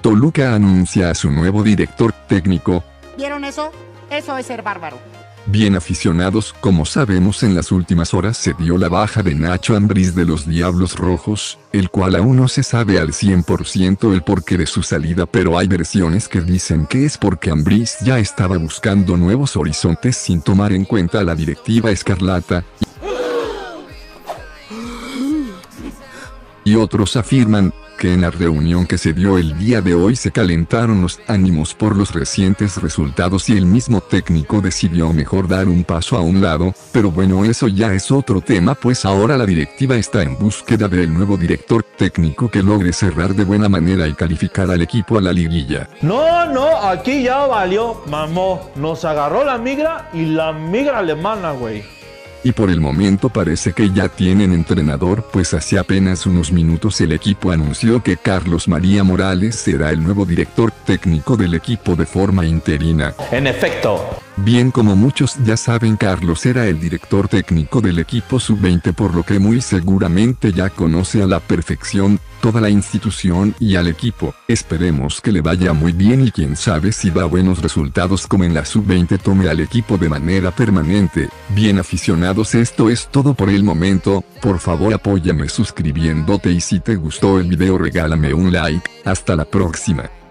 Toluca anuncia a su nuevo director técnico. ¿Vieron eso? Eso es ser bárbaro. Bien aficionados, como sabemos en las últimas horas se dio la baja de Nacho Ambriz de los Diablos Rojos, el cual aún no se sabe al 100% el porqué de su salida, pero hay versiones que dicen que es porque Ambriz ya estaba buscando nuevos horizontes sin tomar en cuenta a la directiva escarlata. Y otros afirman que en la reunión que se dio el día de hoy se calentaron los ánimos por los recientes resultados y el mismo técnico decidió mejor dar un paso a un lado, pero bueno, eso ya es otro tema, pues ahora la directiva está en búsqueda del nuevo director técnico que logre cerrar de buena manera y calificar al equipo a la liguilla. No, aquí ya valió, mamó, nos agarró la migra y la migra alemana, güey. Y por el momento parece que ya tienen entrenador, pues hace apenas unos minutos el equipo anunció que Carlos María Morales será el nuevo director técnico del equipo de forma interina. En efecto. Bien, como muchos ya saben, Carlos era el director técnico del equipo sub-20, por lo que muy seguramente ya conoce a la perfección toda la institución y al equipo. Esperemos que le vaya muy bien y quién sabe si da buenos resultados como en la sub-20 tome al equipo de manera permanente. Bien aficionados, esto es todo por el momento, por favor apóyame suscribiéndote y si te gustó el video regálame un like, hasta la próxima.